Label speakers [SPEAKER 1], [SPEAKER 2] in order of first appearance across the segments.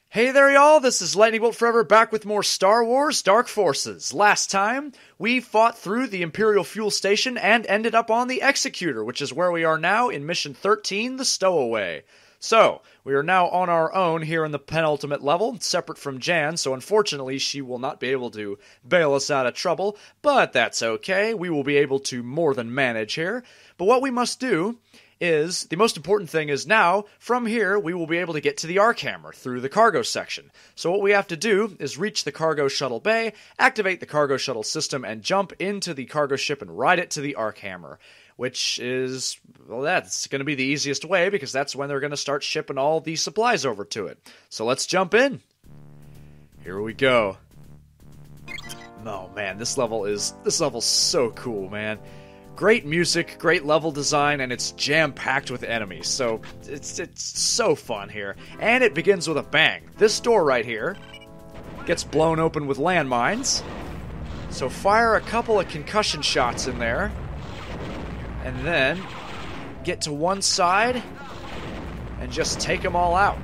[SPEAKER 1] Hey there, y'all! This is Lightning Bolt Forever back with more Star Wars Dark Forces. Last time, we fought through the Imperial Fuel Station and ended up on the Executor, which is where we are now in Mission 13, the Stowaway. So, we are now on our own here in the penultimate level, separate from Jan, so unfortunately she will not be able to bail us out of trouble, but that's okay. We will be able to more than manage here. But what we must do is, the most important thing is now, from here, we will be able to get to the Arc Hammer through the cargo section. So what we have to do is reach the cargo shuttle bay, activate the cargo shuttle system, and jump into the cargo ship and ride it to the Arc Hammer. Which is, well, that's going to be the easiest way, because that's when they're going to start shipping all these supplies over to it. So let's jump in. Here we go. Oh man, this level's so cool, man. Great music, great level design, and it's jam-packed with enemies, so it's so fun here. And it begins with a bang. This door right here gets blown open with landmines, so fire a couple of concussion shots in there, and then get to one side and just take them all out.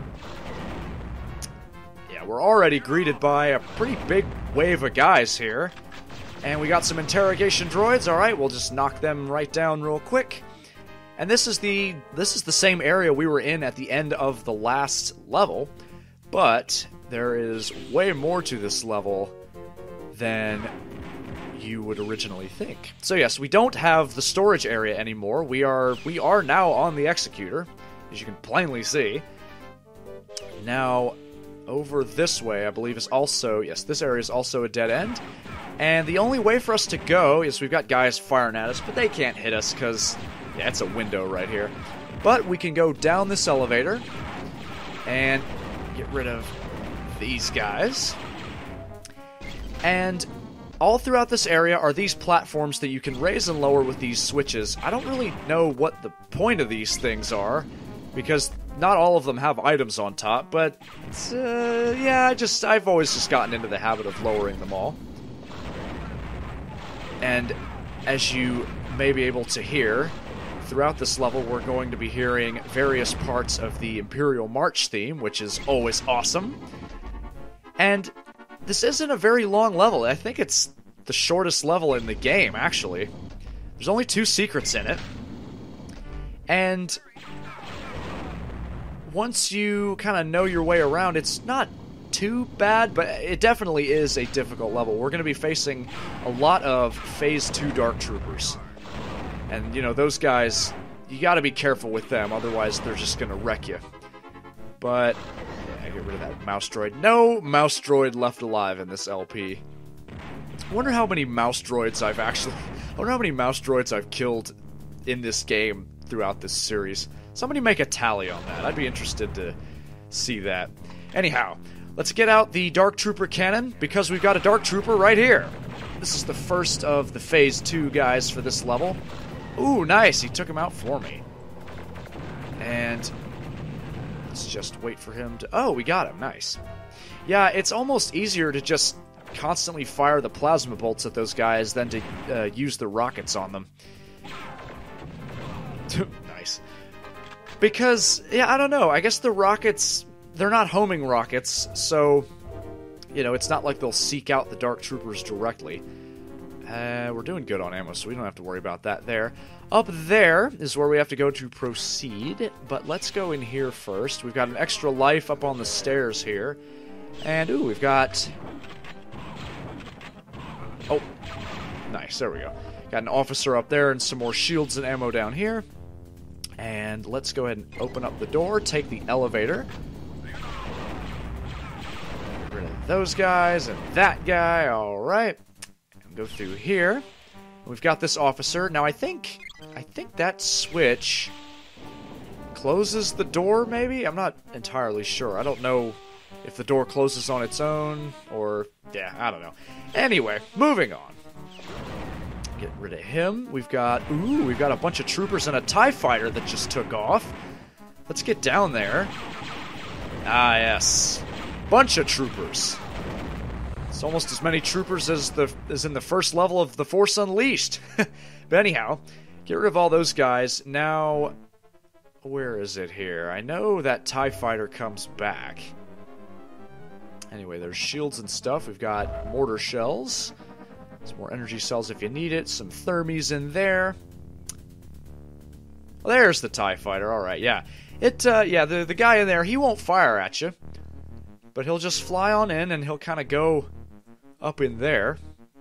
[SPEAKER 1] Yeah, we're already greeted by a pretty big wave of guys here. And we got some interrogation droids. Alright, we'll just knock them right down real quick. And this is the same area we were in at the end of the last level, but there is way more to this level than you would originally think. So yes, we don't have the storage area anymore. We are now on the Executor, as you can plainly see. Now, over this way, I believe is also, yes, this area is also a dead end. And the only way for us to go is we've got guys firing at us, but they can't hit us because, yeah, it's a window right here. But we can go down this elevator and get rid of these guys. And all throughout this area are these platforms that you can raise and lower with these switches. I don't really know what the point of these things are, because not all of them have items on top, but yeah, I've always just gotten into the habit of lowering them all. And as you may be able to hear, throughout this level we're going to be hearing various parts of the Imperial March theme, which is always awesome. And this isn't a very long level. I think it's the shortest level in the game, actually. There's only 2 secrets in it. And once you kind of know your way around, it's not too bad, but it definitely is a difficult level. We're going to be facing a lot of Phase 2 Dark Troopers. And, you know, those guys, you got to be careful with them, otherwise they're just going to wreck you. But, yeah, get rid of that mouse droid. No mouse droid left alive in this LP. I wonder how many mouse droids I've killed in this game throughout this series. Somebody make a tally on that. I'd be interested to see that. Anyhow, let's get out the Dark Trooper cannon, because we've got a Dark Trooper right here. This is the first of the Phase 2 guys for this level. Ooh, nice, he took him out for me. And let's just wait for him to... Oh, we got him, nice. Yeah, it's almost easier to just constantly fire the plasma bolts at those guys than to use the rockets on them. Nice. Because, yeah, I don't know, I guess the rockets... They're not homing rockets, so, you know, it's not like they'll seek out the Dark Troopers directly. We're doing good on ammo, so we don't have to worry about that there. Up there is where we have to go to proceed, but let's go in here first. We've got an extra life up on the stairs here. And, ooh, we've got... Oh, nice, there we go. Got an officer up there and some more shields and ammo down here. And let's go ahead and open up the door, take the elevator. Get rid of those guys and that guy, alright. And go through here. We've got this officer. Now I think that switch closes the door, maybe? I'm not entirely sure. I don't know if the door closes on its own, or... yeah, I don't know. Anyway, moving on. Get rid of him. We've got a bunch of troopers and a TIE fighter that just took off. Let's get down there. Ah, yes. Bunch of troopers. It's almost as many troopers as in the first level of The Force Unleashed. But anyhow, get rid of all those guys. Now, where is it here? I know that TIE fighter comes back. Anyway, there's shields and stuff. We've got mortar shells. Some more energy cells if you need it. Some thermies in there. Well, there's the TIE fighter. Alright, yeah. The guy in there, he won't fire at you. But he'll just fly on in and he'll kind of go up in there.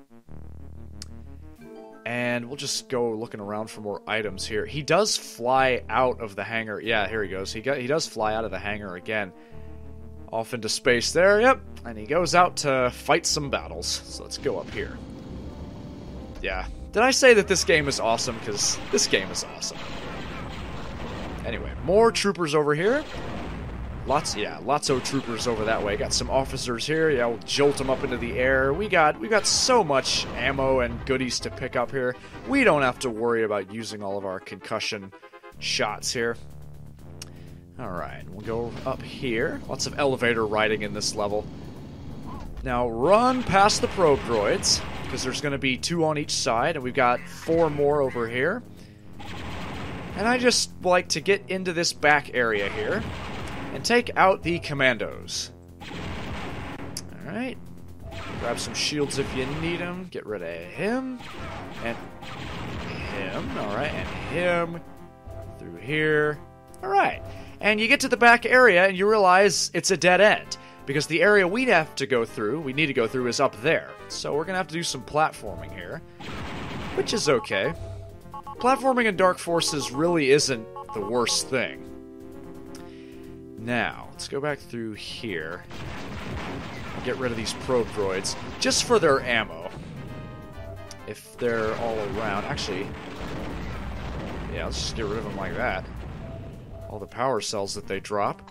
[SPEAKER 1] And we'll just go looking around for more items here. He does fly out of the hangar. Yeah, here he goes. He does fly out of the hangar again. Off into space there, yep. And he goes out to fight some battles. So let's go up here. Yeah. Did I say that this game is awesome? Because this game is awesome. Anyway, more troopers over here. Lots of troopers over that way. Got some officers here. Yeah, we'll jolt them up into the air. We got so much ammo and goodies to pick up here. We don't have to worry about using all of our concussion shots here. Alright, we'll go up here. Lots of elevator riding in this level. Now run past the probe droids, because there's going to be 2 on each side, and we've got 4 more over here. And I just like to get into this back area here and take out the commandos. Alright. Grab some shields if you need them. Get rid of him. And him. Alright, and him. Through here. Alright. And you get to the back area and you realize it's a dead end. Because the area we need to go through is up there. So we're going to have to do some platforming here. Which is okay. Platforming in Dark Forces really isn't the worst thing. Now, let's go back through here. Get rid of these probe droids. Just for their ammo. If they're all around. Actually, yeah, let's just get rid of them like that. All the power cells that they drop.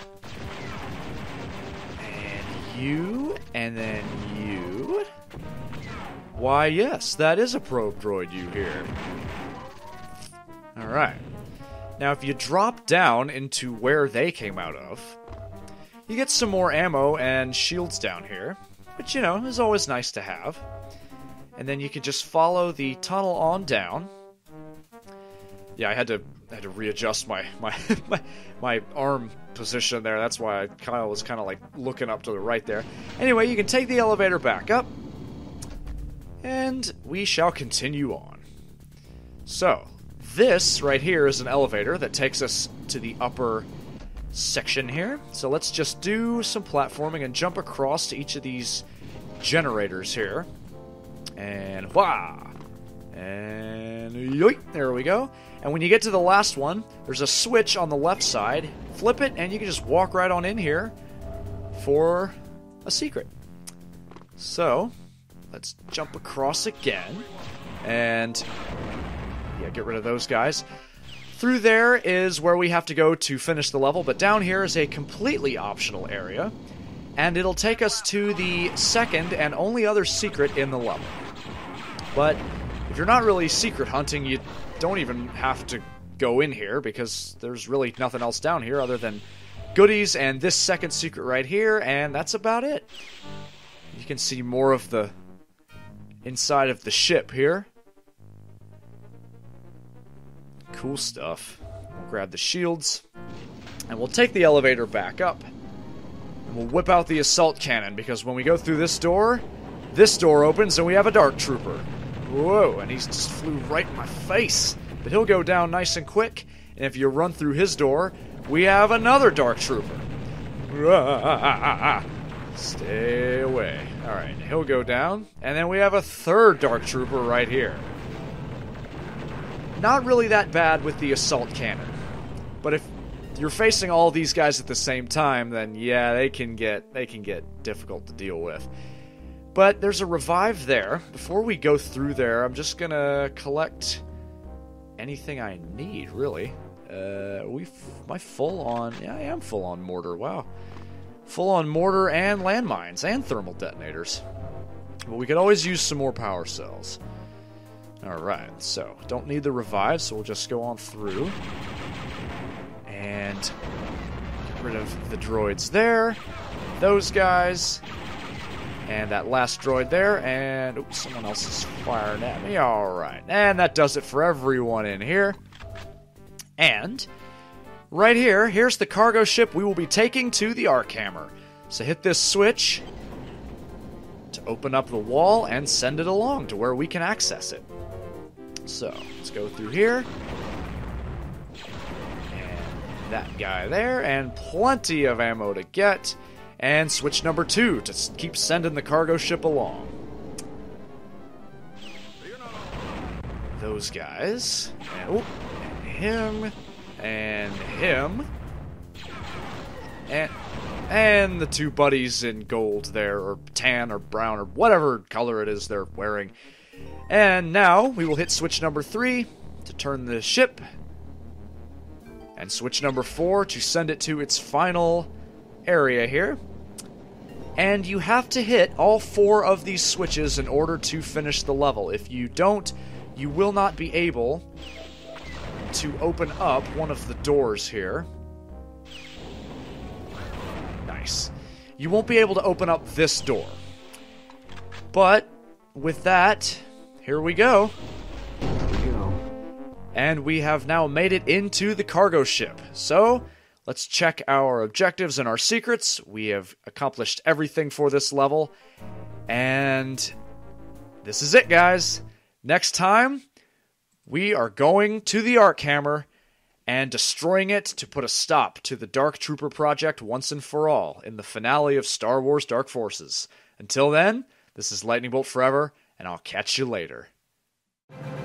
[SPEAKER 1] And you, and then you. Why, yes, that is a probe droid you hear. Alright. Now, if you drop down into where they came out of, you get some more ammo and shields down here, which, you know, is always nice to have. And then you can just follow the tunnel on down. Yeah, I had to readjust my arm position there. That's why I was kind of like looking up to the right there. Anyway, you can take the elevator back up, and we shall continue on. So, this right here is an elevator that takes us to the upper section here. So let's just do some platforming and jump across to each of these generators here. And wah! And yoink! There we go. And when you get to the last one, there's a switch on the left side. Flip it, and you can just walk right on in here for a secret. So, let's jump across again. And yeah, get rid of those guys. Through there is where we have to go to finish the level, but down here is a completely optional area, and it'll take us to the second and only other secret in the level. But if you're not really secret hunting, you don't even have to go in here, because there's really nothing else down here other than goodies and this second secret right here, and that's about it. You can see more of the inside of the ship here. Cool stuff. We'll grab the shields, and we'll take the elevator back up, and we'll whip out the assault cannon, because when we go through this door opens and we have a dark trooper. Whoa, and he's just flew right in my face. But he'll go down nice and quick, and if you run through his door, we have another dark trooper. Stay away. Alright, he'll go down, and then we have a third dark trooper right here. Not really that bad with the assault cannon. But if you're facing all these guys at the same time, then yeah, they can get difficult to deal with. But there's a revive there. Before we go through there, I'm just gonna collect anything I need, really. Am I full on? Yeah, I am full on mortar. Wow. Full on mortar and landmines and thermal detonators. But we could always use some more power cells. Alright, so don't need the revive, so we'll just go on through. And get rid of the droids there. Those guys. And that last droid there, and oops, someone else is firing at me. Alright, and that does it for everyone in here. And right here, here's the cargo ship we will be taking to the Ark Hammer. So hit this switch to open up the wall and send it along to where we can access it. So, let's go through here. And that guy there, and plenty of ammo to get. And switch number 2 to keep sending the cargo ship along. Those guys. And, and him. And him. And the 2 buddies in gold there, or tan, or brown, or whatever color it is they're wearing. And now, we will hit switch number 3 to turn the ship. And switch number 4 to send it to its final area here. And you have to hit all 4 of these switches in order to finish the level. If you don't, you will not be able to open up one of the doors here. Nice. You won't be able to open up this door. But, with that, here we go. And we have now made it into the cargo ship. So, let's check our objectives and our secrets. We have accomplished everything for this level. And this is it, guys. Next time, we are going to the Arc Hammer and destroying it to put a stop to the Dark Trooper project once and for all in the finale of Star Wars Dark Forces. Until then, this is Lightning Bolt Forever, and I'll catch you later.